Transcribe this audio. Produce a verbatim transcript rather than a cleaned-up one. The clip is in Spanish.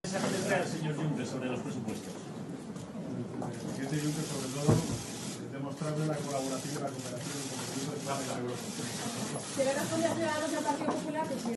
mensaje tendrá el señor Juncker sobre los presupuestos? El presidente Juncker, sobre todo, demostrarle la colaboración y la cooperación y el compromiso de España con Europa. ¿Quiere responder a los del Partido Popular?